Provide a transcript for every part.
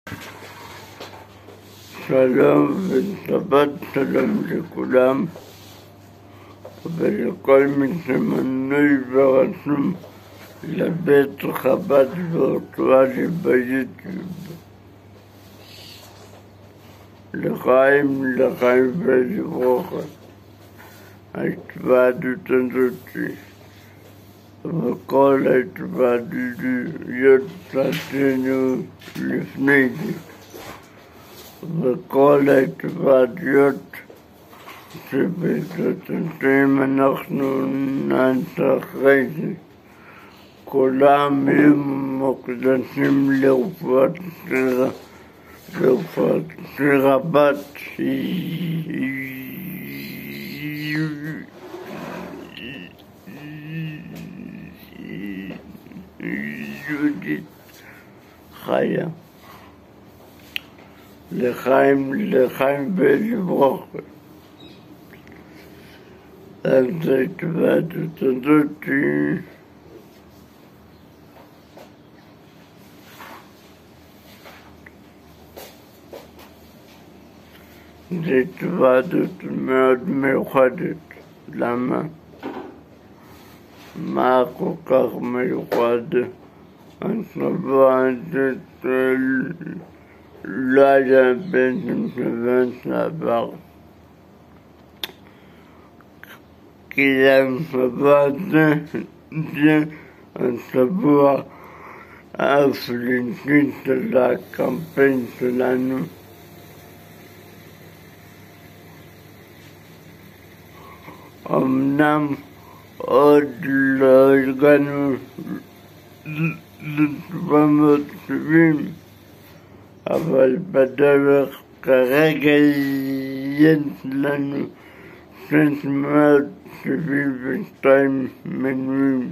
שלום ושבת שלום לכולם ולכל מי שמנוי ורשום לבית חב"ד וירטואלי ביוטיוב. לחיים ולברכה. ההתוועדות הזאת וכל ההתוועדויות שעשינו לפני זה וכל ההתוועדויות שבעזרת השם אנחנו נעשה אחרי זה, כולם יהיו מוקדשים לרפואת בת יהודית חיה. לחיים ולברכה. אז ההתוועדות הזאת זו התוועדות מאוד מיוחדת. למה? מה כל כך מיוחד? השבוע הזה לא היה בעצם שבוע שעבר, כי השבוע הזה זה השבוע השלישי של הקמפיין שלנו. אמנם עוד לא הגענו ל-770, אבל בדרך כרגע יש לנו 672 מנויים.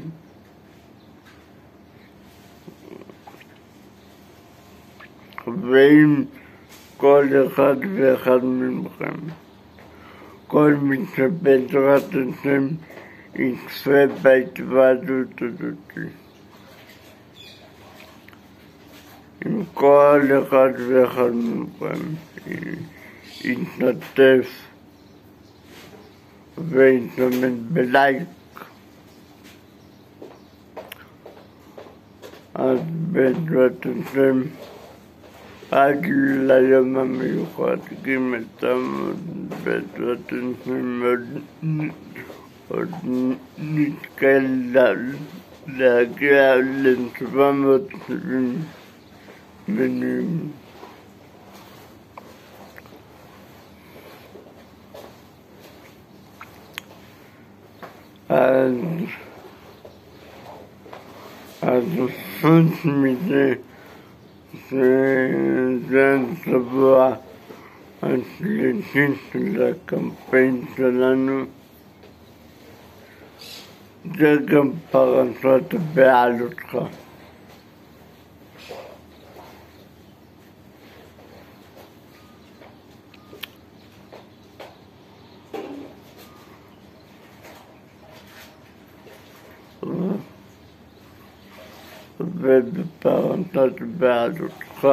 ואם כל אחד ואחד מכם, כל מי שבעזרת השם יצפה בהתוועדות הזאת, אם כל אחד ואחד מכם יתנתף ויתאמן בלייק, אז בעזרת השם עד ליום המיוחד ג' בעזרת השם עוד נתקל להגיע ל-770 מנויים. אז חוץ מזה שזה השבוע השלישי של הקמפיין שלנו, זה גם פרשת בעלותך. ובפרשת בעלותך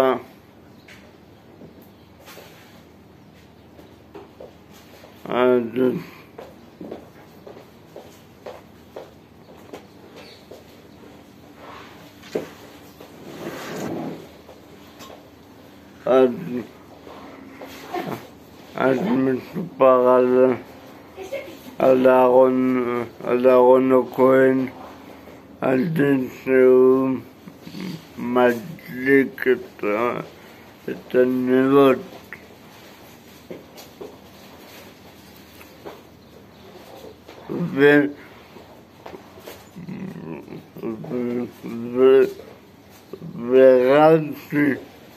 אז מסופר על אהרון הכהן, על זה שהוא מדליק את הנרות ורש"י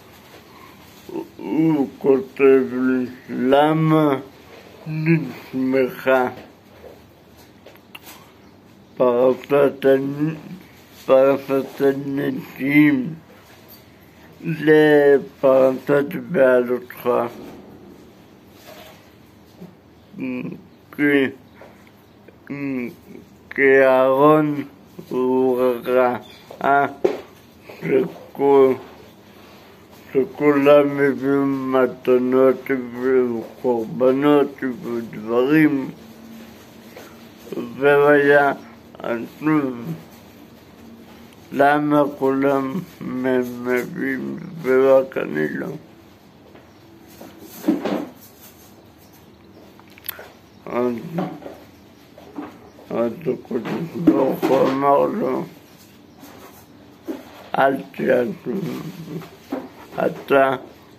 הוא כותב לי למה נשמחה פרשת הנשיאים לפרשת בעלותך, כי אהרון הוא ראה שכולם הביאו מתנות וקורבנות ודברים, והיה עצוב למה כולם מביאים ורק אני לא. אז הקדוש ברוך הוא אמר לו, אל תעשו, אתה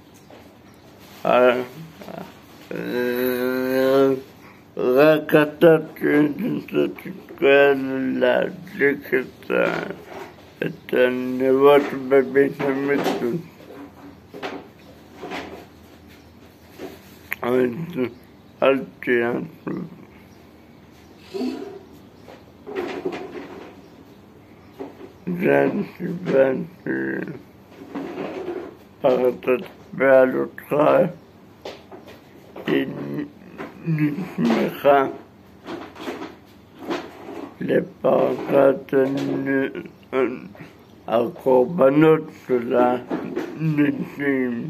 רק אתה תתקרא להדליק את הנרות בבית המקדש. אז אל תעשו. זה הסיבה שפרשת בעלותך היא נשמחה לפרשת הקורבנות של הניסים.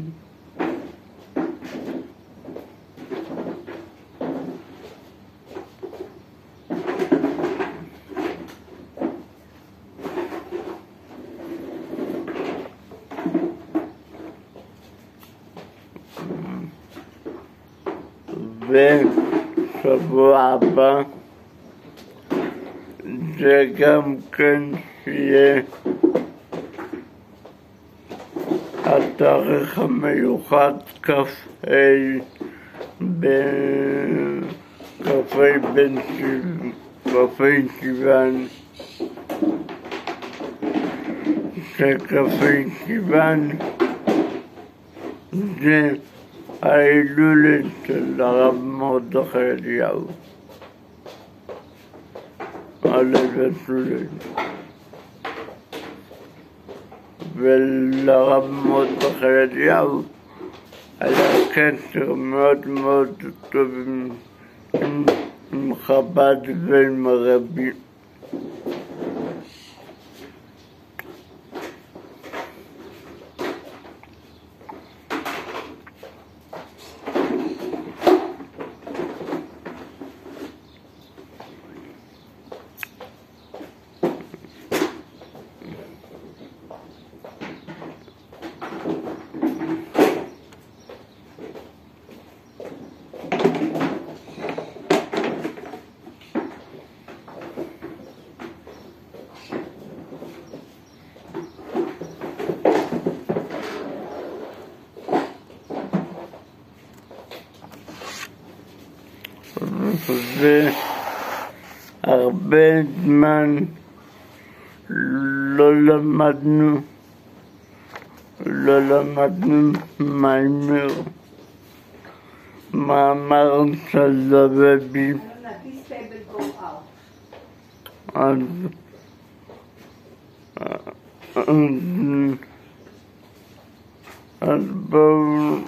ושבוע הבא זה גם כן יהיה התאריך המיוחד כ"ה סיוון, שכ"ה סיוון זה ההילולת של הרב מרדכי אליהו, הלב הסולל. ולרב מרדכי אליהו היה קשר מאוד מאוד טוב עם חב"ד ועם הרבי. והרבה זמן לא למדנו מאמר של הרבי. אז בואו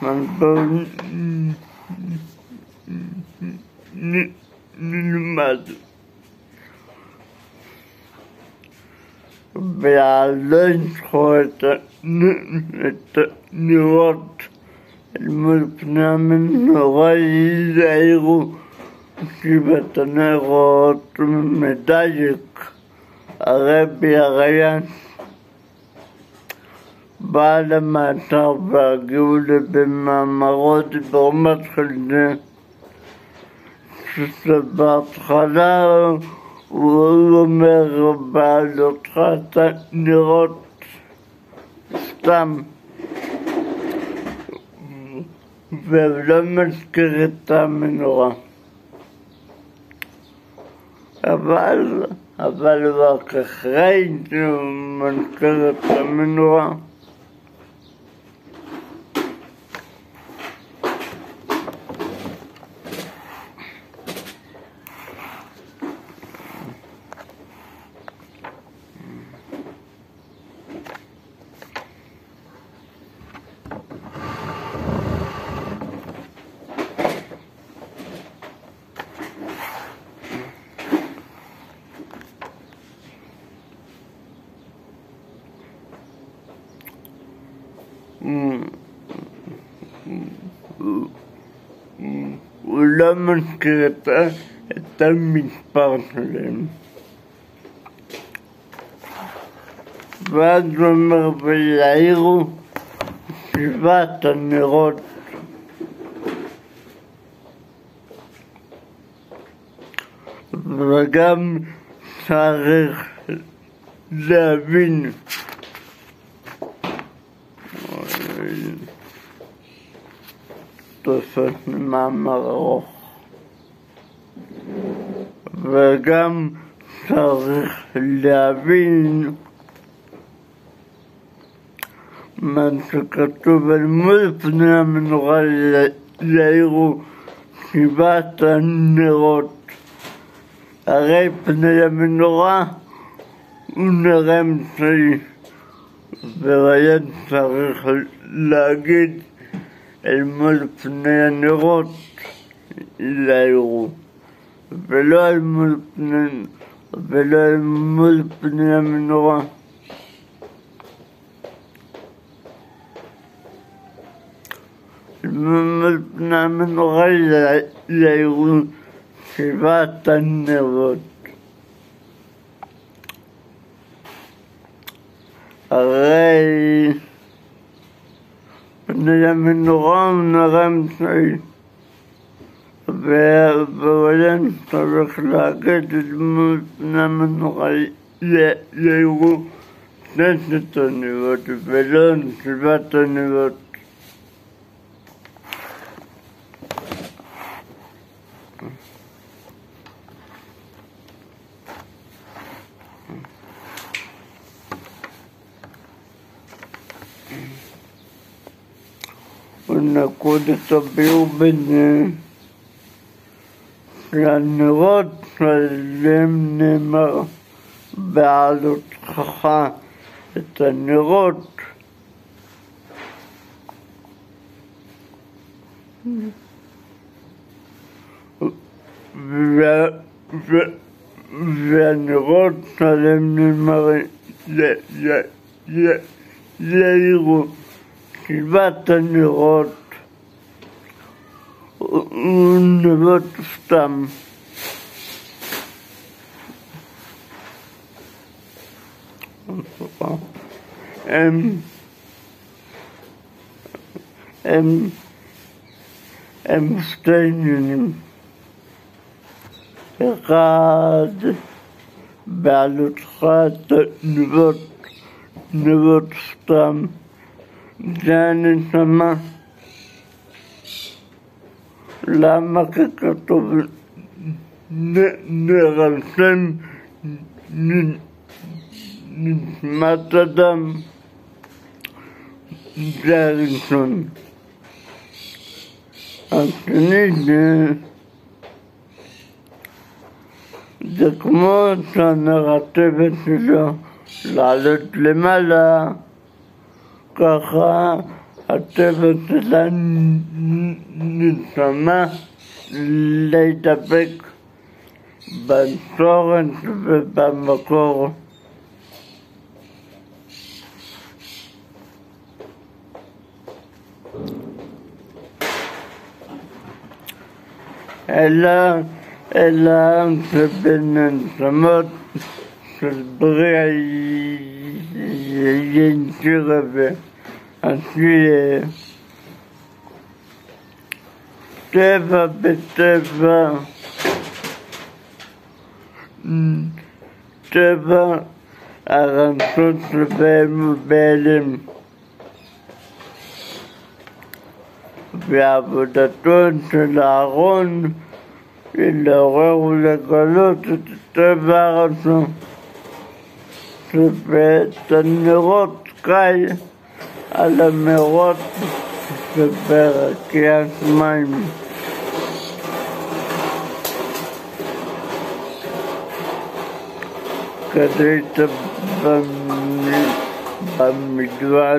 נלמד ועלה את הנרות אל מול פני המנורה, יזהרו שבעת הנרות מדייק. הרבי הריין בעל המעטר והגאולה במאמרות ברמת חלדה, שבהתחלה הוא אומר בעלותך אתה נראות סתם ולא מזכיר את המנורה, אבל רק אחרי שהוא מזכיר את המנורה. מזכיר את המספר שלהם. ואז הוא אומר, ויעירו 7 הנרות. וגם צריך להבין תוספות מאמר ארוך, וגם צריך להבין מה שכתוב על מול פני המנורה יאירו 7 הנרות. הרי פני המנורה הוא נר אמצעי, והיה צריך להגיד אל מול פני הנרות יאירו, ולא אל מול פני המנורה. מול פני המנורה יאירו 7 הנרות. הרי פני המנורה הוא נר אמצעי, והיה צריך להגיד את מול פני המנורה יאירו 2 הנרות ולא 7 הנרות. ונקודת הביאור ביניהם שהנרות שעליהם נאמר בעלותך את הנרות והנרות שעליהם נאמר יאירו 7 הנרות ונרות סתם. הם 2 עניינים. אחד, בעלותך נרות סתם, זה הנשמה. למה ככתוב נר על שם נשמת אדם? זה הראשון. השני זה כמו שהנרטיבת שלו לעלות למעלה, ככה הטבע של הנשמה להתאפק בצורת ובמקור. אלא שבין הנשמות של בריאה ינשירה ועשייה, טבע בטבע, טבע הרשות שבהם ובהלם, ועבודתו של אהרון היא לעורר ולגלות את טבע הרשות שבעת הנרות קל על המרות שברכי השמיים. כדאית במדרש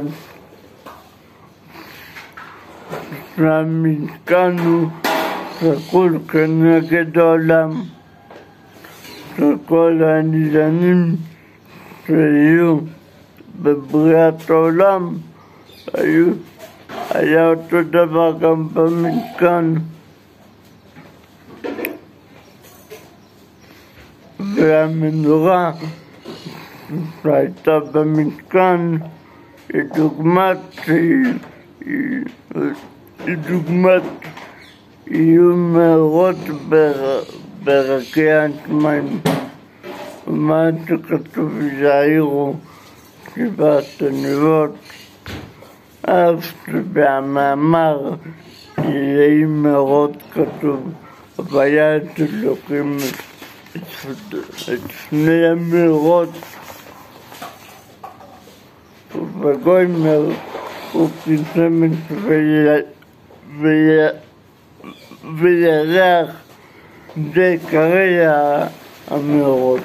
שהמשכן הוא שקול כנגד העולם, שכל הניזונים שהיו בבריאת העולם היה אותו דבר גם במשכן. והמנורה שהייתה במשכן היא דוגמת יהיו מאורות ברקיע השמיים. ומה שכתוב יאירו שבעת הנרות, אף שבמאמר יהי מאורות כתוב והיה את אלוקים את שני המאורות ובגוימר וכיסמש וירח זה כרגע המאורות.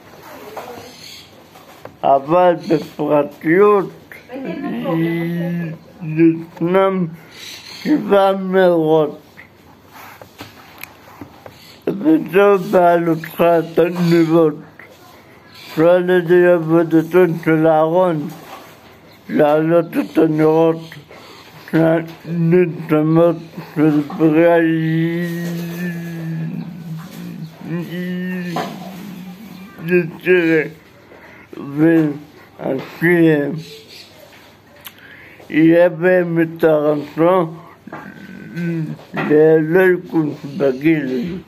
אבל בפרטיות ישנם 7 מאורות, וזו בעלותך את הנרות, שעל ידי עבודתו של אהרון להעלות את הנרות שהנשמות של בריאה יצירה ועשייה יהיה בהם את הרצון לאלוקות בגיל.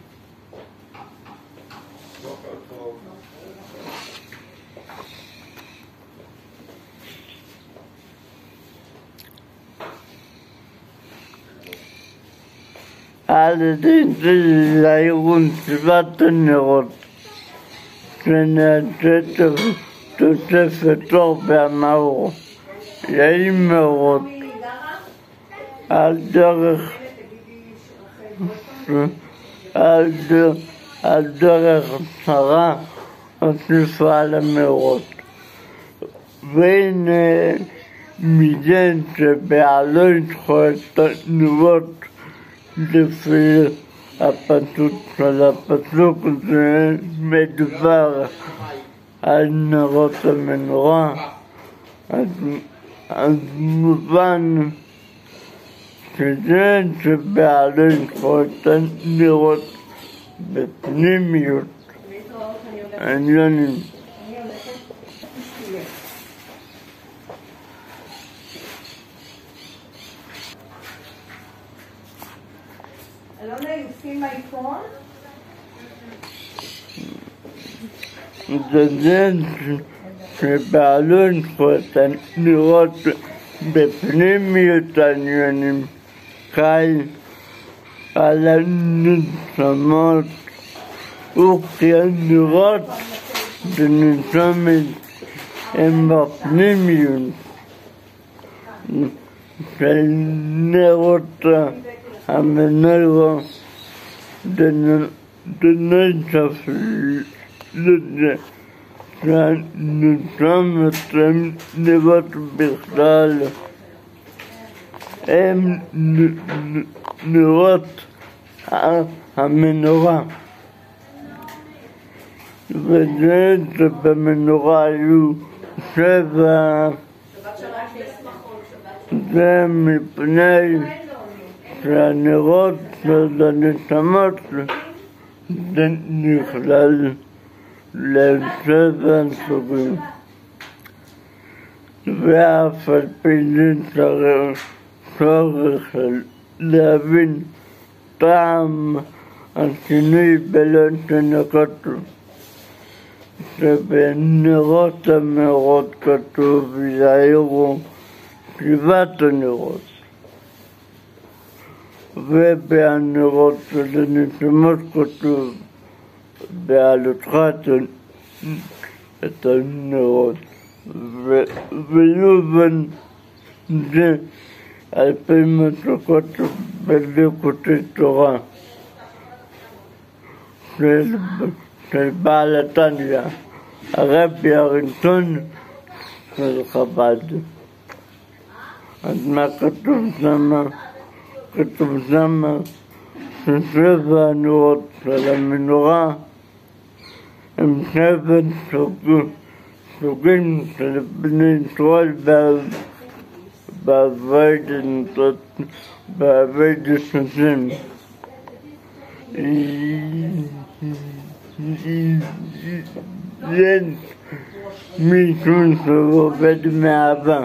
על ידי זה לארגון 7 הנרות שנעשית תוספת אור והמאור יהי מאורות על דרך צרה הוסיפה על המאורות. והנה מזה שבעלו את הנרות לפי הפסוק הזה מדובר על נרות המנורה, אז מובן שזה שבעלו את הנרות בפנימיות העניונים. Alona, you see my phone? זה שבעלו את הנרות בפנימיות העניונים חי על הנשמות, וכי הנרות בנשמת הם בפנימיות של נרות המנורה דנשף לזה שהנשמת הם נרות בכלל, הם נרות המנורה. וזה שבמנורה היו 7, זה מפני שהנרות של הנשמות זה נכלל ל7 סוגים, ואף על פי זה צורך להבין טעם השינוי בלשון הכתוב, שבנרות המאורות כתוב יאירו 7 הנרות, ובנרות של הנשמות כתוב בעלותך את הנרות. ויובן זה על פי מה שכתוב בליקוטי תורה של בעל התניא, הרבי הראשון של חב"ד. אז מה כתוב שמה? כתוב שמה ש7 הנרות של המנורה הם 7 סוגים של בני ישראל בעבודת השם. יש מישהו שעובד מאהבה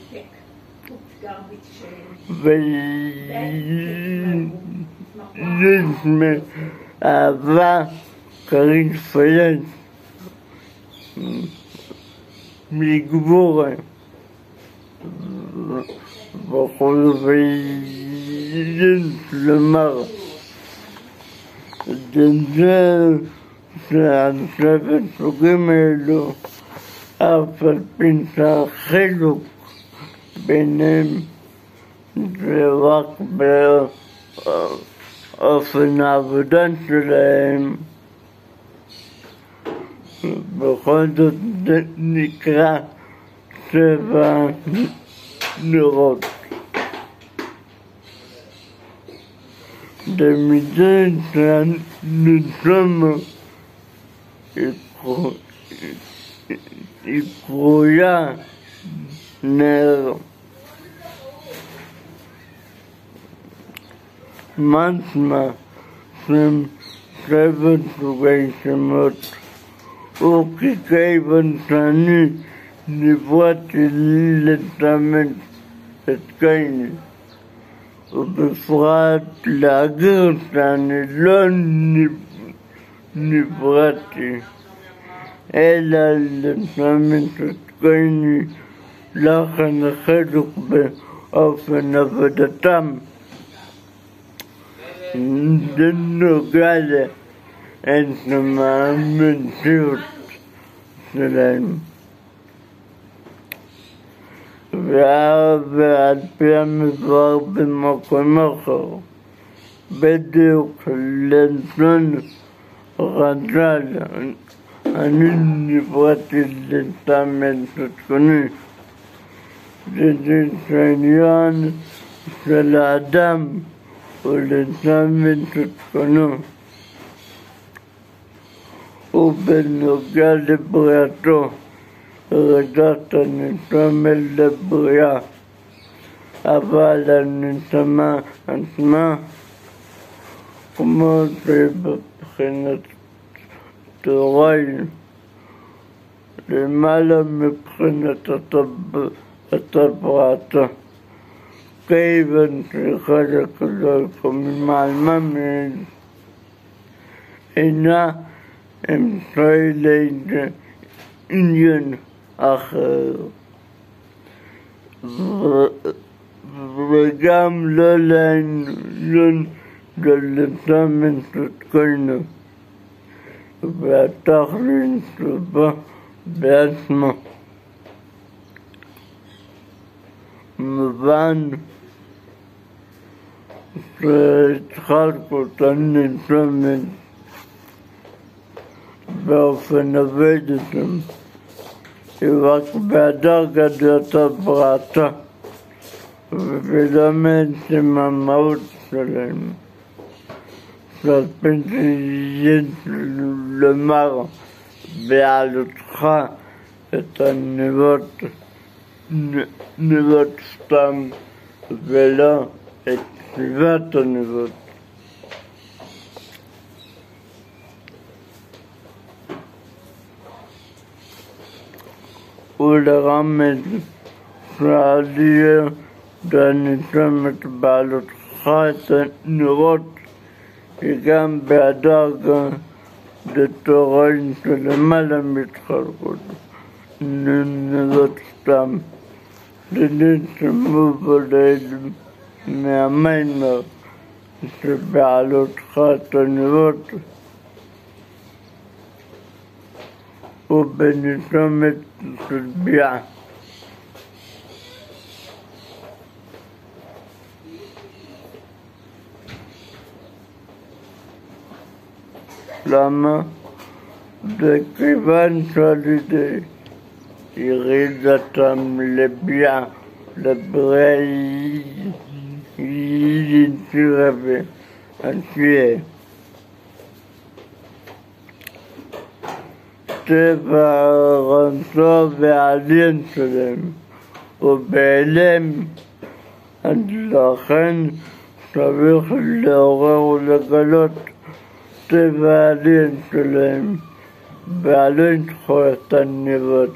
ויש מאהבה כרית פייס מגבורה בכל ויש לומר זה שהצוות סוגים האלו אף על פי שהחילוק ביניהם זה רק באופן העבודה שלהם, בכל זאת זה נקרא צבע נרות. ומזה שהנשמה היא קרויה נר. משמע שהם שבע סוגי שמות, וכיוון שאני נבראתי לסמן את קין, ובפרט להגר שאני לא נבראתי אלא לסמן את קין, לכן החילוק באופן עבודתם זה נוגע לעצם המציאות שלהם. ועל פי המדבר במקום אחר, בדיוק לשון רז"ל, אני נבראתי לסמן את קני. זה העניין של האדם ולסמן את קנו, ובנוגע לבריאתו רדת הנשמה לבריאה, אבל הנשמה עצמה כמו שבבחינת תוראים למעלה מבחינת הברייתא, כיוון שחלק לא יכולים מעלמא מהן אינה אמצעי לאיזה עניין אחר, וגם לא לעניין לסמן את קנו, והתכלית שבה בעצמו. מובן שהתחלקות הנשמה באופן עבודתם היא רק בדרגת הבריאתא ולא מעצם המהות שלהם. שעל פי שיש לומר בעלותך את הנבות סתם ולא את סביבת הנבות. ולרמז שהעלייה והנשמת בעלותך את הנרות היא גם בהדרגה לתוראים שלמעלה מתחלקות נרות סתם. שנשמו בליל מהמיימר שבעלותך את הנרות ובנשמת של ביאה. למה? זה כיוון שעל ידי ירידתם לביאה, לבריאה יצירה ועשייה. טבע הרצון והעליין שלהם ובהלם, אז לכן צריך לעורר ולגלות והעליין שלהם ועליין זכויות הניבות.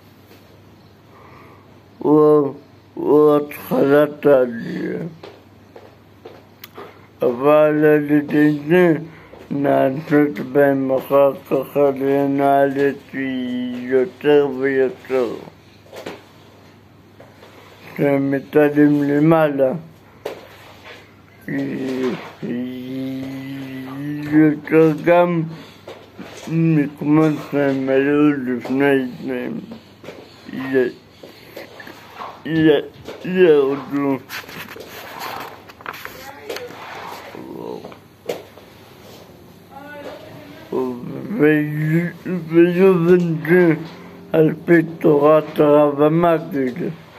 הוא התחלת העלייה. אבל על ידי זה נעשות בהם אחר כך עלייה יותר ויותר. כשהם מתעלים למעלה, יותר גם מקומות שהם היו לפני זה ירדו. ויובן זה על פי תורת הרב המגיד.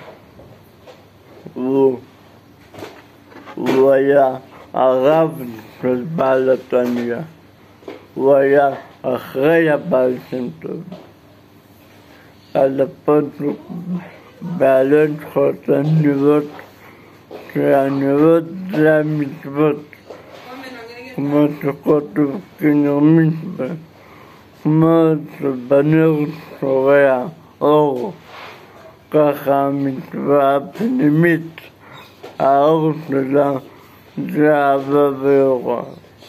הוא היה הרב של בעל התניא. הוא היה אחרי הבעל שם טוב. על הפסוק בעלי זכויות הניבות, שהניבות זה המצוות, כמו שכתוב כנר מצווה, כמו שבנר שורע אור, ככה המצווה הפנימית, האור שלה זה אהבה ויראה.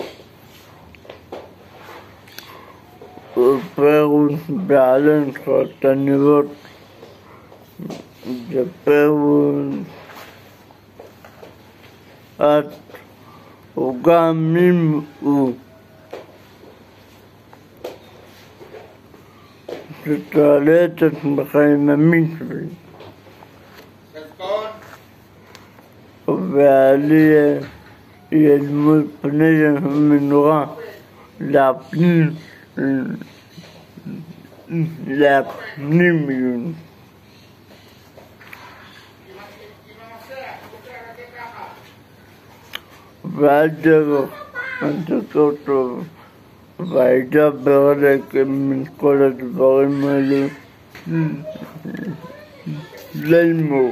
ופירוש בעלי זכויות הניבות זה פירוש הוא גם אם הוא שתעלה את עצמך עם המצווה ועליה ילמוד פני המנורה להפנימיות. ועד דרך כתוב וידבר עליכם את כל הדברים האלו ללמוד.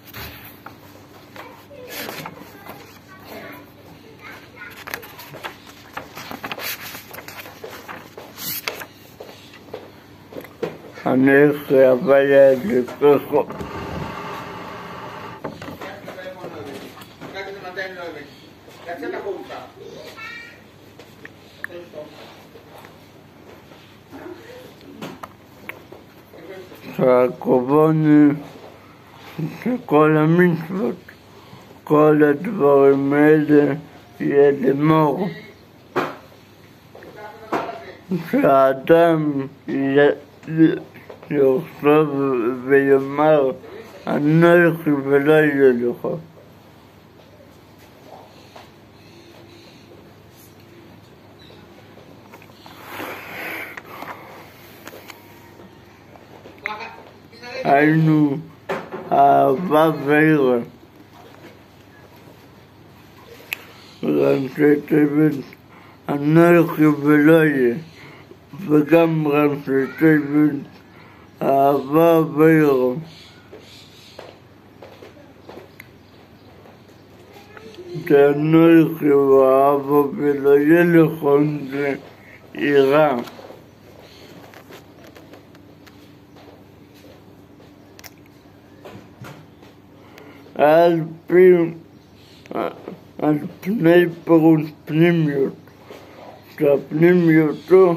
אני חייב היה לקחו. שהקורבן שכל המצוות, כל הדברים האלה יהיה למור. שהאדם יחשוב ויאמר אנוכי ולא יהיה לך. היינו אהבה ויראה. ראשי תיבות אנוכי ולא יהיה, וגם ראשי תיבות אהבה ויראה. שאנוכי ואהבה ולא יהיה לך זה יראה. על פני פירוש פנימיות, שהפנימיותו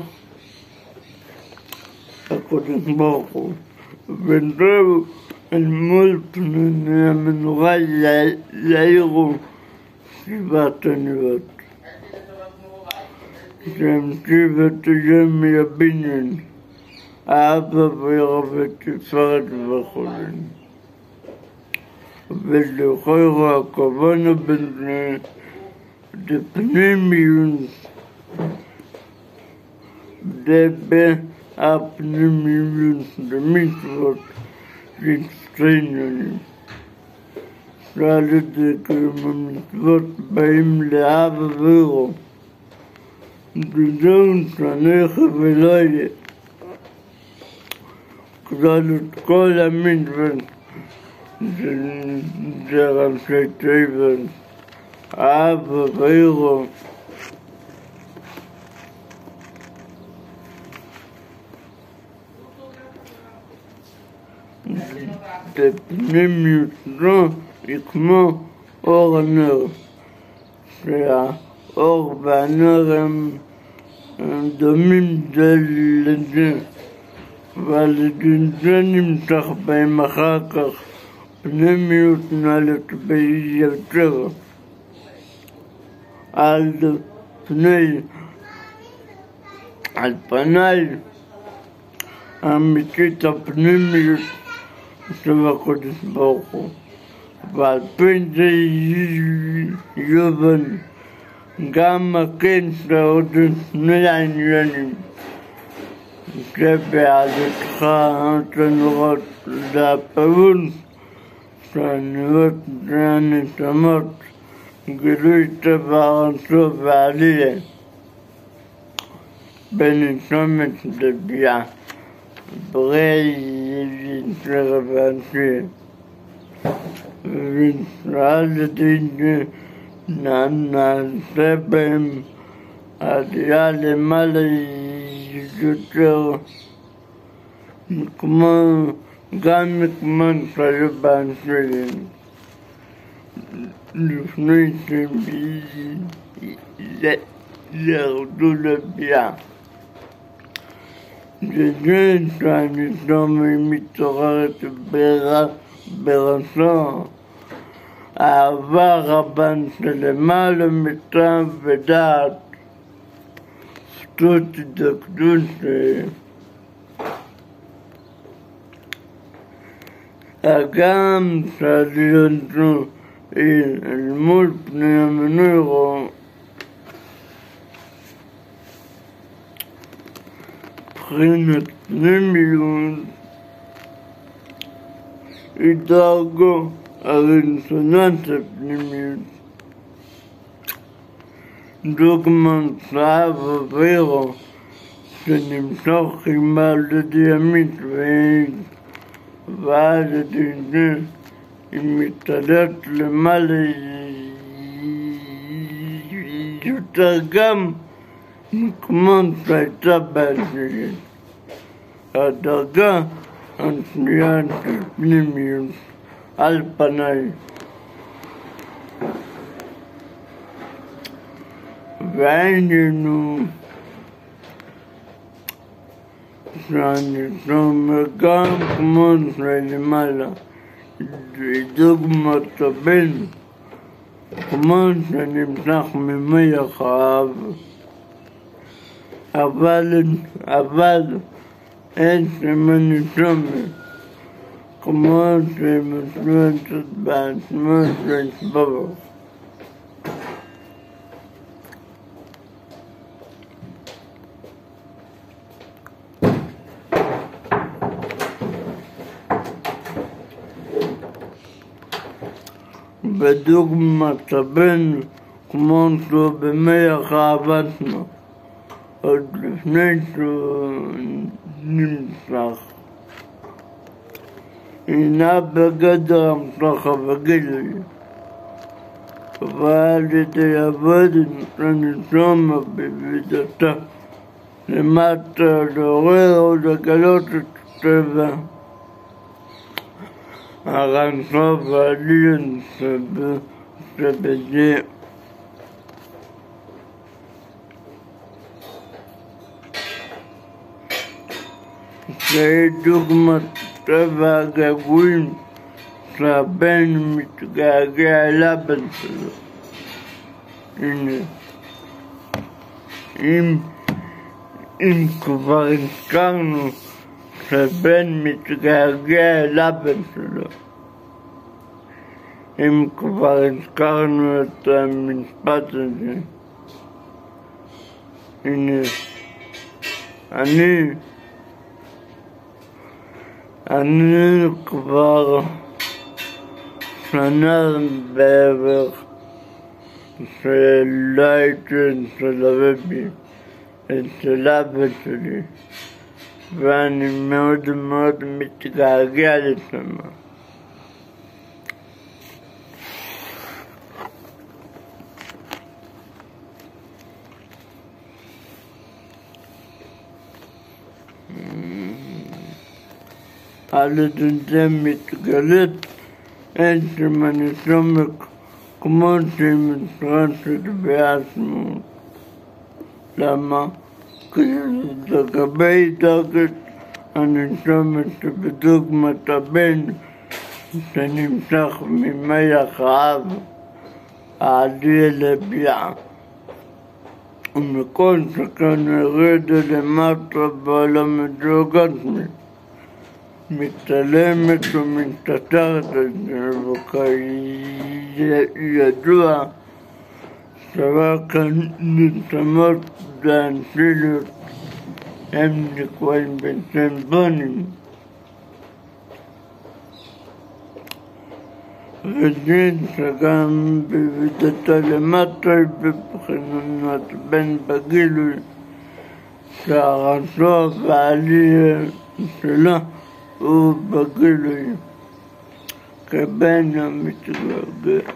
הקדוש ברוך הוא, וזהו אל מול פני המנורה יאירו שבעת הניבות, שהם שבעת יום הבניין, אבא ויראה ותפארת וכו'. ולכאורה הכוונה בין זה פנימיות, זה בהפנימיות למצוות שהצטיינו. שעל ידי קיום המצוות באים לאהבה ויראה. וזהו שנך ולא יהיה. כלל את כל המצוות זה ראשי תיבות אהבה ויראה, בפנימיותו היא כמו אור הנר, שהאור והנר הם דומים זה לזה, ועל זה נמשך בהם אחר כך פנימיות נעלת ביותר. על פניי אמיתית הפנימיות של הקדוש ברוך הוא, ועל פי זה יובן גם הקשר עוד שני העניינים שבעלתך הנורות והפירוש שהנורות והנשמות גילוי טבע רצו ועלייה בנשמת דביה ברי רבנתי ועל ידי נעשה בהם עלייה למעלה יותר כמו גם מכמן שהיו באנשלים לפני שהם ירדו לביאה. זה שהנשמה מתעוררת ברצון אהבה רבה שלמעלה מטעם ודעת שטות התקדות הגם שעלייתו אל מול פני המנורו בחינת פנימיות היא דרגו הרנסוננס הפנימיות דוגמת צהב אווירו שנמשוך עמה על ידי המצווה ועל ידי זה היא מתעלת למעלה יותר גם כמו שהייתה בעצמית. הדרגה השנייה של פנימיות על פניי והעניינו שהנשמה גם כמו שלמעלה דוגמת הבן כמו שנמשך ממח האב אבל אין הנשמה כמו שמשמעתת בעצמה של סבבה. בדוגמת הבן כמו שהוא במח אהבתנו עוד לפני שהוא נמשך הינה בגדר המשכה וגילוי ועל ידי עבודת הנשמה בבידתה למטה לעורר ולגלות את הטבע הרצה והעליון שבזה שהיא דוגמת טבע הגעגועים שהבן מתגעגע אל אבא שלו. הנה, אם כבר הזכרנו שהבן מתגעגע אל אבא שלו, אם כבר הזכרנו את המשפט הזה, הנה, אני כבר שנה בערך שלא הייתי אצל הרבי, אצל אבא שלי, ואני מאוד מאוד מתגעגע לשם. על ידי זה מתגלית עצם הנשמה כמו שהיא מתרשת בעצמו. למה? כי לגבי דרגת הנשמה שבדוגמת הבן שנמשך ממי החאב העלייה לביאה, ומכל שכן ירדה למטה בעולם הג'אוגרפי, מתעלמת ומתתרת את זה, וכידוע שרק הנשמות והאנשיות הם נקראים בצלבונים. ודין שגם בבידתה למטה היא בבחינת בן בגילוי שהרצון והעלייה שלה הוא בגילוי כבן המתגלגל.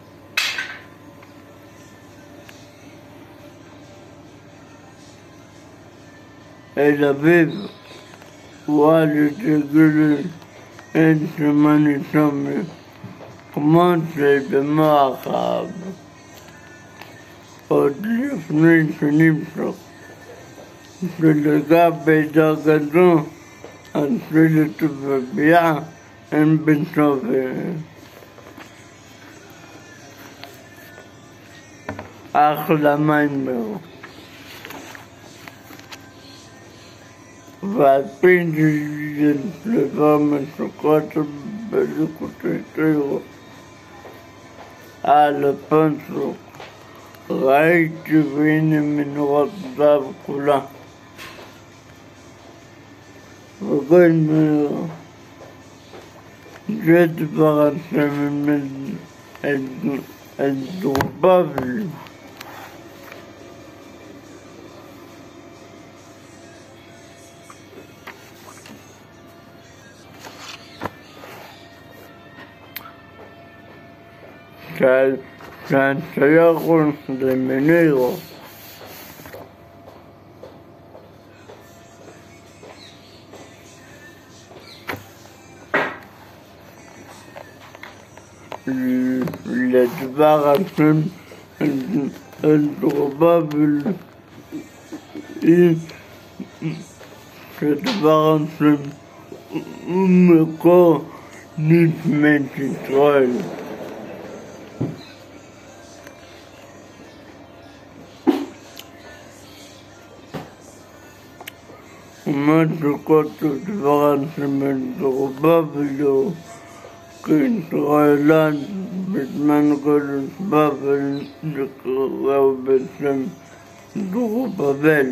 אל אביו הוא על ידי גילוי עצם הנשמה כמו שבמוח האב, עוד לפני שנמשך, שלגבי דרגתו, הצלת ובביאה הם בסופה. אחלה מיימר. ועל פי זה דבר מסוכת בליקוטי תורה. על הפסוק ראיתי והנה מנורת זהב כולה, וגם זה דבר השם את זרובבל שהשייך למנהיגו. לדבר השם זרובבל היא שדבר השם הוא מקור נשמת ישראל. ומה שכתוב דבר השם זרובבל הוא כישראלן בזמן גלות בבל נקראו בשם זרובבל,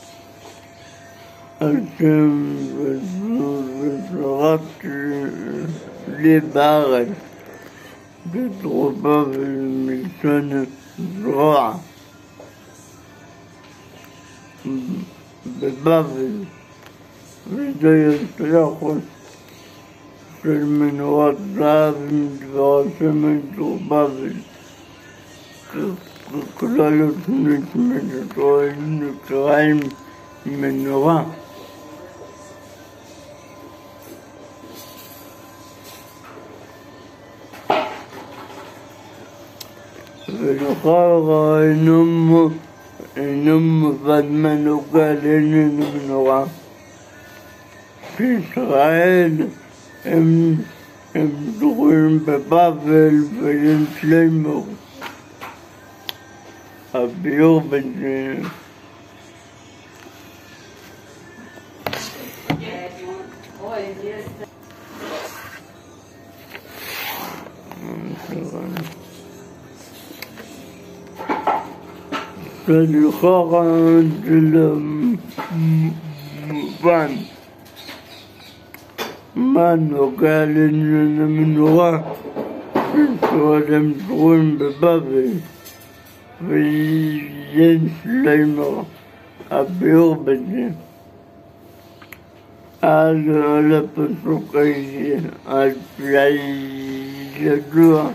על שם וזרת לי בארץ, זרובבל מלשון זרוע בבבל, וזה יצלחת של מנורת זהב עם דבר השם זרובבל. ככללות נשמת ישראל נקראים מנורה. ולאחר אינו מובן מנוגע לעניין מנורה. בישראל הם זורים בבבל ואין שלמה. הביור בזה ולאחר של מובן מה נוגע לעניין המנורה, בישראל הם זורים בבבל ואין שלמה. הביור בזה על הפסוק הזה, על פי ידוע,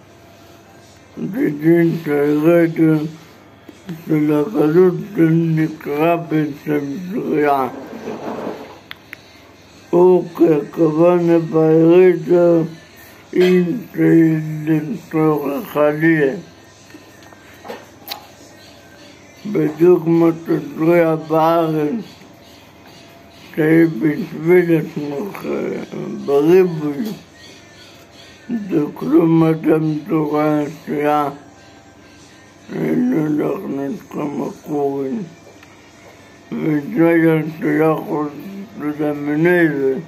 בדין שהרגע של הגלות נקרא בשם זריעה. וככוונה בעברית אינטלקטואלית. בדיוק מתריע בארץ שהיא בשביל עצמך בריבוי. זה כלום אדם תורה עשייה. אין לך נתחם הקוראים. וזה יצליח לדמיין את זה.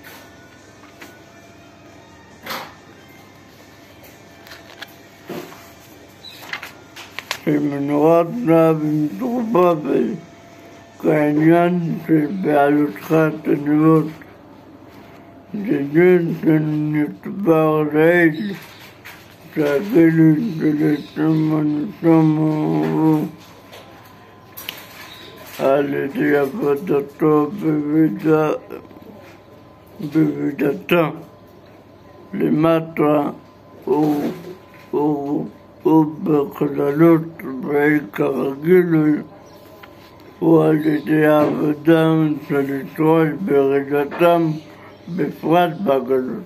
שמנורת זהב ומתרבבל כעניין של בעלותך התנועות. זה דין שנתבר לעיל, שהגילוי שלשם הנשום על ידי עבודתו בבידתה למטה ובכללות בעיקר הגילוי הוא על ידי העבודה של ישראל בירידתם בפרט בגלות.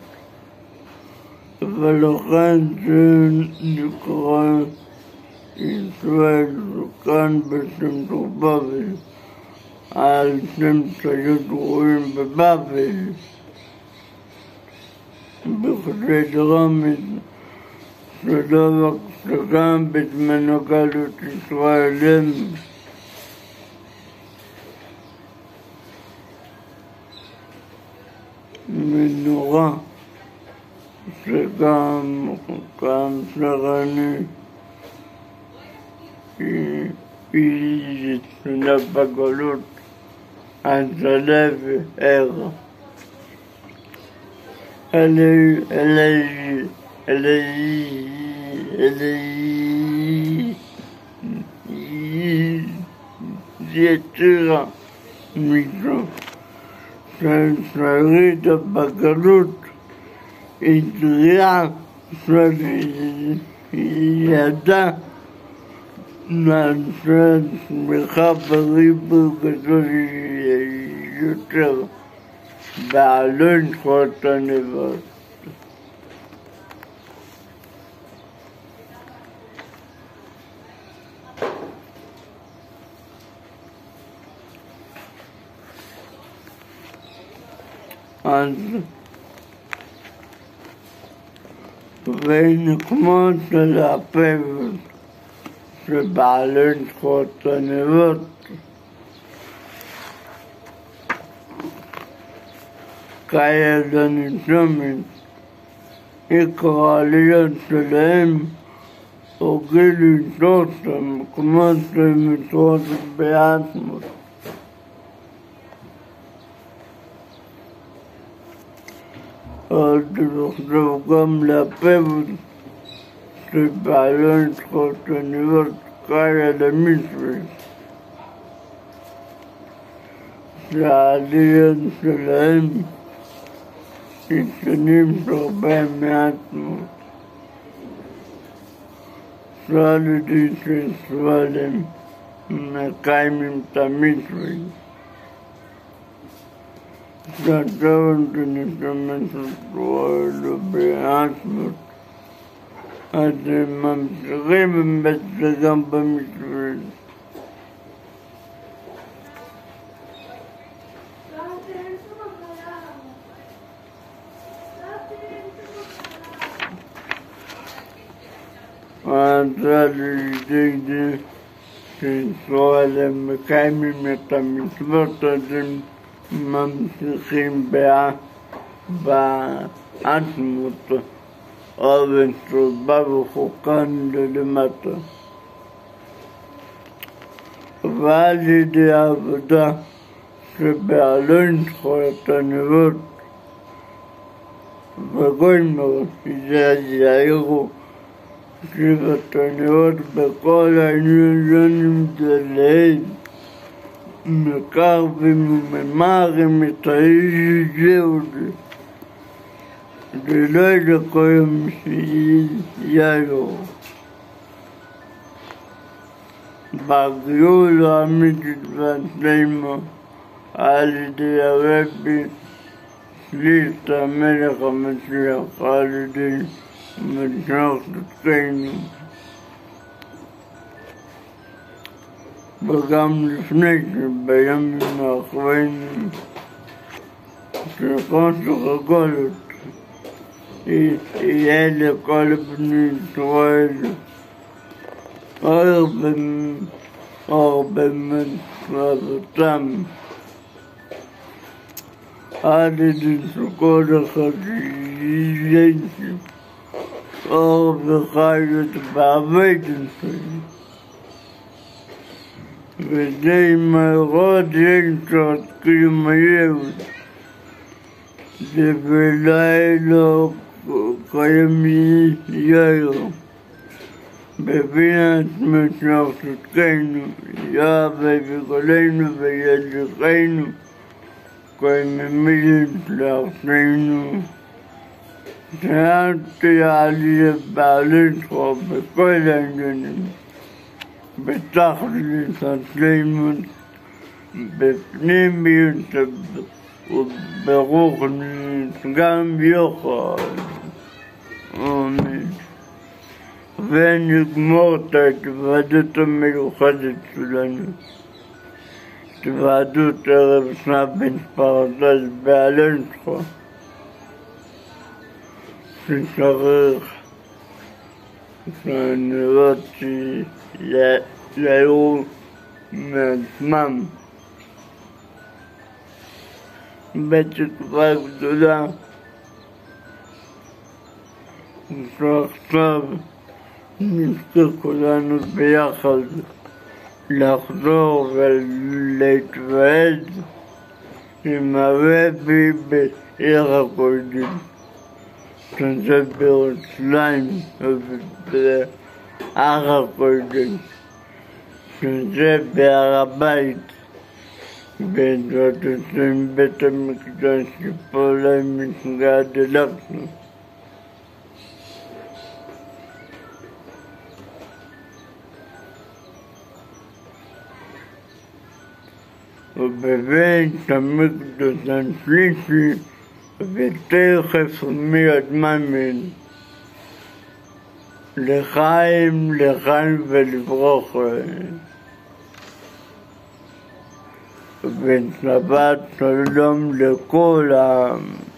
ולכן זה נקרא ישראל כאן בשם בבל, על שם שהיו רואים בבבל, בכדי דרמית שלא רק שגם בזמן הגלות ישראלים מנורה שגם שרני היא שונה בגלות אז הלב ער יצירה מישהו שהשריד בגלות התריעה שידע נעשה תמיכה בריבוי גדול יותר בעלון זכויות הנבואות. אז ונקמו של הפבל שבעלון זכויות הנבואות כיד הנשמת עיקר העליות שלהם הוגילו אותם כמו שמתרות בעצמות. אז תחשוב גם לפבל שבעלון זכויות הנבואות כיד המצוות שהעליות שלהם שנים הרבה מעצמות. סלדי שישראלים מקיימים את המצוות. שהטוב שנשתמש אותו בעצמות. אז הם ממשיכים גם במצוות. לידי שישראל הם מקיימים את המצוות אז הם ממשיכים בעצמות אבן שבא וחוקן למטה. ועל ידי העבודה שבעלון זכויות הנבואות וכל מאוד יעירו שבעת הנבואות בכל העניינים שלהם מקרבים וממהרים את האיש היהודי ולא יקוים שיעירו בגאולה האמיתית והשלמה על ידי הרבי להשליט המלך המשיח על ידי משיח צדקנו. וגם לפני שבימים האחרונים של חושך הגלות יהיה לכל בני ישראל אור במצוותיהם עד ידי שכל אחד יהיה אור וחיות בעבודת שלו. וזה מאוד ינצות כימייהו ובלילה קיים יאירו בבינת משיח צדקנו יהווה בגולנו וידכנו כממילים לארצנו שתעלי בעלתך בכל העניינים בתכלית השלמות, בפנימיות וברוחניות גם יחד. אמן. ונגמור את ההתוועדות המיוחדת שלנו. התוועדות ערב שנה בן פרדס בעלתך שצריך שהנרות שהיו מעצמם בתקווה גדולה שעכשיו נזכה כולנו ביחד לחזור ולהתוועד עם הרבי בעיר הקודש שזה בירושלים ובהר הקודש שזה בהר הבית בעזרת השם בית המקדש שפה להם מסגד אל-אקצא. ובבית המקדש השלישי ותכף מיד ממש לחיים ולברכה ושבת שלום לכל העם.